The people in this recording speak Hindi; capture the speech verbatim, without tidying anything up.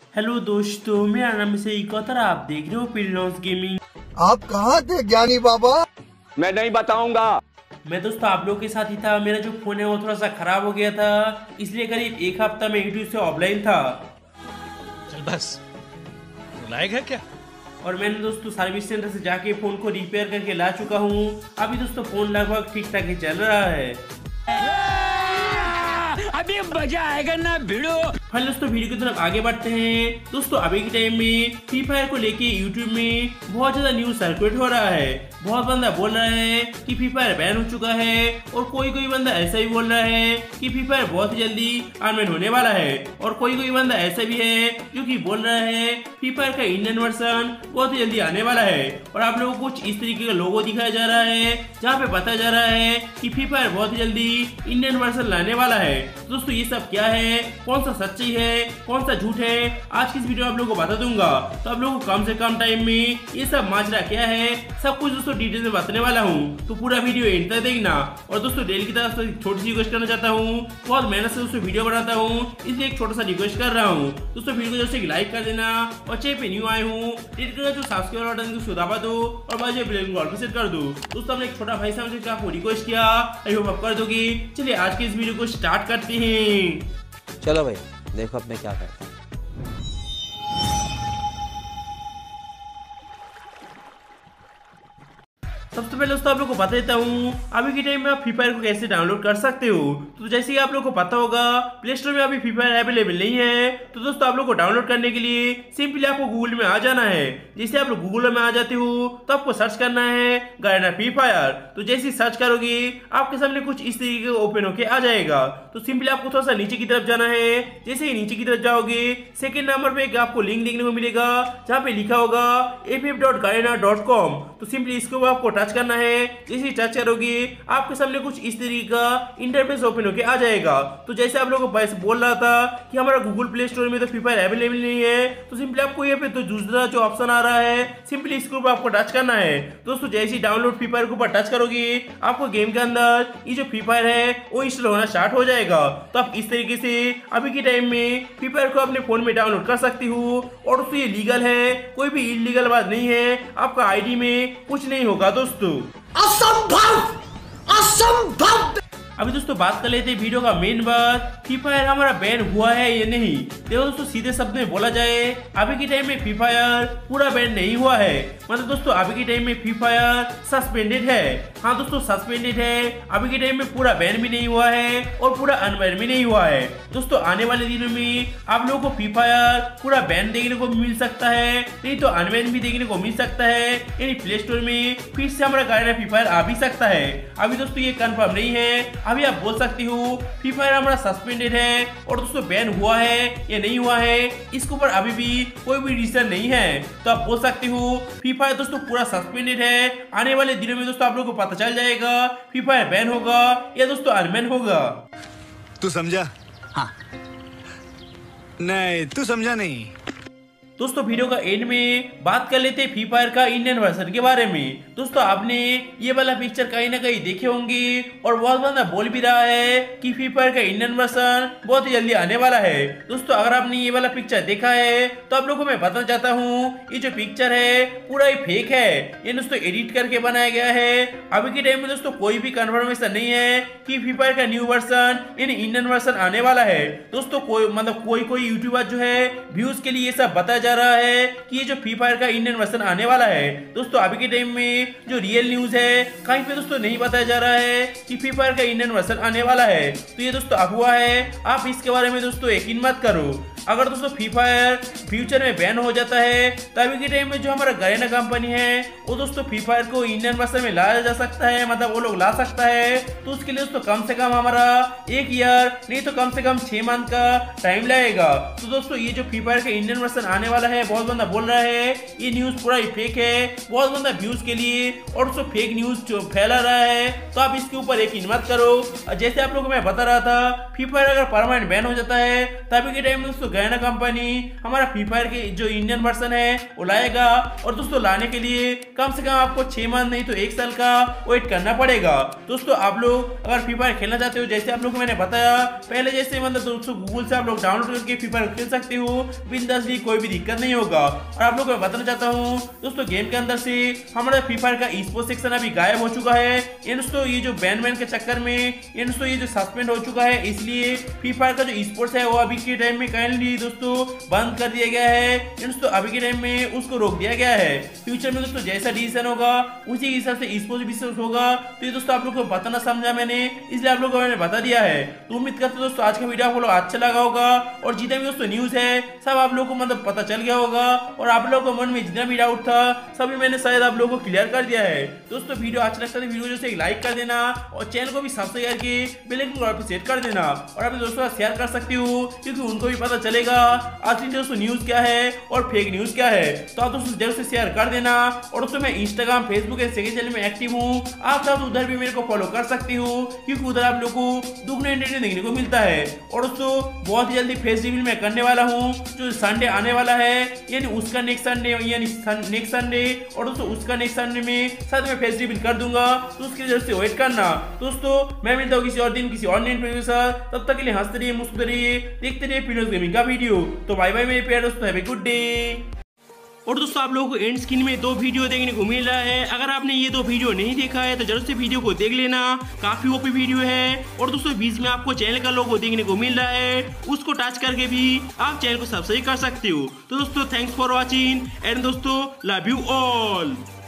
हेलो दोस्तों, मेरा नाम है इकहत्तर, आप देख रहे हो पिलॉन्स गेमिंग। आप कहाँ थे ज्ञानी बाबा? मैं नहीं बताऊंगा। मैं दोस्तों आप लोगों के साथ ही था। मेरा जो फोन है वो थोड़ा सा खराब हो गया था, इसलिए करीब एक हफ्ता में यूट्यूब से ऑफलाइन था। चल बस, लायक है क्या? और मैंने दोस्तों सर्विस सेंटर से जाके फोन को रिपेयर करके ला चुका हूँ। अभी दोस्तों फोन लगभग ठीक ठाक ही चल रहा है। अभी मजा आएगा ना भिड़ो। फिर दोस्तों वीडियो की तरफ आगे बढ़ते हैं। दोस्तों अभी के टाइम में फ्री फायर को लेके यूट्यूब में बहुत ज्यादा न्यूज सर्कुलेट हो रहा है। बहुत बंदा बोल रहा है कि फ्री फायर बैन हो चुका है, और कोई कोई बंदा ऐसा भी बोल रहा है कि फ्री फायर बहुत ही जल्दी अनबैन होने वाला है, और कोई कोई बंदा ऐसा भी है जो कि बोल रहा है फ्री फायर का इंडियन वर्जन बहुत ही जल्दी आने वाला है। और आप लोगों को कुछ इस तरीके का लोगो दिखाया जा रहा है जहाँ पे बताया जा रहा है कि फ्री फायर बहुत ही जल्दी इंडियन वर्जन लाने वाला है। दोस्तों ये सब क्या है, कौन सा सच्ची है, कौन सा झूठ है, आज की इस वीडियो में आप लोगों को बता दूंगा। तो आप लोगों को कम से कम टाइम में ये सब माजरा क्या है, सब कुछ दोस्तों डिटेल में बताने वाला हूँ। तो पूरा वीडियो एंड तक देखना। और दोस्तों डेली की तरफ से छोटी सी रिक्वेस्ट करना चाहता हूँ, बहुत मेहनत से दोस्तों वीडियो बनाता हूँ, इसलिए एक छोटा सा रिक्वेस्ट कर रहा हूँ। दोस्तों वीडियो को जैसे लाइक कर देना, और चैनल पे न्यू आए हूँ जो सब्सक्राइब बटन को दबा दो, और बाजू बेल को ऑल पे सेट कर दो। दोस्तों हमने एक छोटा भाई साहब से आपको रिक्वेस्ट किया, आई होप आप कर दोगे। चलिए आज के इस वीडियो को स्टार्ट करते हैं। चलो भाई देखो अब मैं क्या करता हूँ। सबसे पहले दोस्तों आप लोगों को बता देता हूँ अभी के टाइम में आप फ्री फायर को कैसे डाउनलोड कर सकते हो। तो जैसे ही आप लोगों को पता होगा प्ले स्टोर में अभी फ्री फायर अवेलेबल नहीं है। तो दोस्तों आप लोग को डाउनलोड करने के लिए सिंपली आपको गूगल में आ जाना है। जैसे आप लोग गूगल में आ जाते हो तो आपको सर्च करना है गायना फ्री फायर। तो जैसे ही सर्च करोगे आपके सामने कुछ इस तरीके का ओपन होके आ जाएगा। तो सिंपली आपको थोड़ा सा नीचे की तरफ जाना है। जैसे ही नीचे की तरफ जाओगे सेकेंड नंबर पे आपको लिंक देखने को मिलेगा जहाँ पे लिखा होगा F F dot Garena dot com. तो सिंपली इसको आपको टच करना है। जैसे टच करोगे आपके सामने कुछ इस तरीके का इंटरफेस ओपन होके आ जाएगा। तो जैसे आप लोगों को बोल रहा था कि हमारा गूगल प्ले स्टोर में तो फ्री फायर अवेलेबल नहीं है, तो सिंपली आपको ये पे तो दूसरा जो ऑप्शन आ रहा है सिंपली इसके ऊपर आपको टच करना है। दोस्तों जैसे ही डाउनलोड फ्री फायर के ऊपर टच करोगे आपको गेम के अंदर ये जो फ्री फायर है वो इंस्टॉल होना स्टार्ट हो जाएगा। तो आप इस तरीके से अभी के टाइम में फ्री फायर को अपने फोन में डाउनलोड कर सकती हो। और दोस्तों ये लीगल है, कोई भी इलीगल बात नहीं है, आपका आईडी में कुछ नहीं होगा दोस्तों। असंभव, असंभव। अभी दोस्तों बात कर लेते हैं वीडियो का मेन बात, फ्री फायर हमारा बैन हुआ है या नहीं। देखो दोस्तों सीधे शब्द में बोला जाए अभी के टाइम में फ्री फायर पूरा बैन नहीं हुआ है। मतलब दोस्तों अभी के टाइम में फ्री फायर सस्पेंडेड है। हाँ दोस्तों सस्पेंडेड है, अभी के टाइम में पूरा बैन भी नहीं हुआ है और पूरा अनबैन भी नहीं हुआ है। दोस्तों आने वाले दिनों में आप लोगों को फ्री फायर पूरा बैन देखने को मिल सकता है, नहीं तो अनबैन भी देखने को मिल सकता है। यानी प्ले स्टोर में फिर से हमारा गायना फ्री फायर आ भी सकता है। अभी दोस्तों ये कंफर्म नहीं है। अभी आप बोल सकती हो फ्री फायर हमारा सस्पेंडेड है और दोस्तों बैन हुआ है या नहीं हुआ है, इसके ऊपर अभी भी कोई भी रीजन नहीं है। तो आप बोल सकती हो फ्री फायर दोस्तों पूरा सस्पेंडेड है। आने वाले दिनों में दोस्तों आप लोगों को पता चल जाएगा फ्री फायर बैन होगा या दोस्तों अनबैन होगा। तू समझा? हाँ। नहीं तू समझा नहीं। दोस्तों वीडियो का एंड में बात कर लेते हैं फ्री फायर का इंडियन वर्जन के बारे में। दोस्तों आपने ये वाला पिक्चर कहीं ना कहीं देखे होंगे, और बहुत बंदा बोल भी रहा है कि फ्री फायर का इंडियन वर्जन बहुत ही जल्दी आने वाला है। दोस्तों अगर आपने ये वाला पिक्चर देखा है तो आप लोगों को मैं बताना चाहता हूँ ये जो पिक्चर है पूरा ही फेक है। ये दोस्तों एडिट करके बनाया गया है। अभी के टाइम में दोस्तों कोई भी कंफर्मेशन नहीं है कि फ्री फायर का न्यू वर्जन यानी इंडियन वर्जन आने वाला है। दोस्तों कोई मतलब कोई कोई यूट्यूबर जो है व्यूज के लिए ये सब बताया रहा है कि ये जो फ्री फायर का इंडियन वर्जन आने वाला है। दोस्तों अभी के टाइम में जो रियल न्यूज है कहीं पे दोस्तों नहीं बताया जा रहा है कि फ्री फायर का इंडियन वर्जन आने वाला है। तो ये दोस्तों अफवाह है, आप इसके बारे में दोस्तों यकीन मत करो। अगर दोस्तों फ्री फायर फ्यूचर में बैन हो जाता है तो अभी के टाइम में जो हमारा गायना कंपनी है वो दोस्तों फ्री फायर को इंडियन वर्जन में लाया जा सकता है, मतलब वो लोग ला सकता है। तो उसके लिए दोस्तों कम से कम हमारा एक ईयर नहीं तो कम से कम छह मंथ का टाइम लगेगा। तो दोस्तों ये जो फ्री फायर का इंडियन वर्जन आने वाला है बहुत बंदा बोल रहा है ये न्यूज पूरा ही फेक है, बहुत बंदा व्यूज के लिए और दोस्तों फेक न्यूज फैला रहा है। तो आप इसके ऊपर यकीन मत करो। जैसे आप लोगों को मैं बता रहा था फ्री फायर अगर परमानेंट बैन हो जाता है तो अभी के टाइम में दोस्तों दोस्तों गायना कंपनी हमारा फ्री फायर के जो इंडियन वर्जन है वो लाएगा और दोस्तों लाने के लिए कम से कम आपको छह मंथ नहीं तो एक साल का वेट करना पड़ेगा। दोस्तों आप लोग अगर फ्री फायर खेलना चाहते हो, जैसे आप लोग को मैंने बताया पहले, जैसे मतलब दोस्तों गूगल से आप लोग डाउनलोड करके फ्री फायर खेल सकते हो बिंदासली, कोई भी दिक्कत नहीं होगा। और आप लोग को बताना चाहता हूँ दोस्तों गेम के अंदर से हमारा फ्री फायर का ई स्पोर्ट्स सेक्शन अभी गायब हो चुका है। ये दोस्तों ये जो बैन वैन के चक्कर में ये दोस्तों ये जो सस्पेंड हो चुका है, इसलिए फ्री फायर का जो ई स्पोर्ट्स है वो अभी के टाइम में काइंडली दोस्तों बंद कर दिया गया है। दोस्तों अभी के टाइम में उसको रोक दिया गया है। फ्यूचर में दोस्तों जैसा डिसीजन होगा उसी हिसाब से ई स्पोर्ट्स बिजनेस होगा। तो ये दोस्तों आप लोग को बताना समझा मैंने, इसलिए आप लोगों को मैंने बता दिया है। तो उम्मीद करते हैं दोस्तों आज का वीडियो आपको अच्छा लगा होगा और जितना भी दोस्तों न्यूज है सब आप लोगों को मतलब पता चल गया होगा और आप लोगों को मन में जितना भी डाउट था सभी मैंने शायद आप लोगों को क्लियर कर दिया है। दोस्तों वीडियो अच्छा लगता है तो वीडियो से लाइक कर देना और चैनल को भी सब्सक्राइब करके बेल आइकन को सेट कर देना और अपने दोस्तों का शेयर कर सकती हो, क्योंकि उनको भी पता चलेगा असली दोस्तों न्यूज क्या है और फेक न्यूज क्या है। तो आप दोस्तों जरूर से शेयर कर देना। और दोस्तों मैं Instagram, Facebook and second channel में एक्टिव हूँ, आप सब उधर भी मेरे को फॉलो कर सकती हो, क्योंकि उधर आप लोग को दुगने एंटरटेनमेंट देखने को मिलता है। और दोस्तों बहुत ही जल्दी फेस रिवील मैं करने वाला हूँ, जो संडे आने वाला है, यानी उसका नेक्स्ट संडे यानी नेक्स्ट संडे और दोस्तों उसका नेक्स्ट संडे में साथ में फेस रिवील कर दूंगा, तो उसके लिए से वेट करना। दोस्तों मैं मिलता हूँ किसी और दिन किसी और नए वीडियो के साथ, तब तक के लिए हंसते रहिए, मुस्कुराते रहिए, देखते रहिए पीनोस गेमिंग का वीडियो। तो बाय बाय मेरे प्यारे दोस्तों, हैव ए गुड डे। और दोस्तों आप लोगों को एंड स्क्रीन में दो वीडियो देखने को मिल रहा है, अगर आपने ये दो वीडियो नहीं देखा है तो जरूर से वीडियो को देख लेना, काफी ओपी वीडियो है। और दोस्तों बीच में आपको चैनल का लोगो देखने को मिल रहा है, उसको टच करके भी आप चैनल को सब्सक्राइब कर सकते हो। तो दोस्तों थैंक्स फॉर वॉचिंग एंड दोस्तों लव यू ऑल।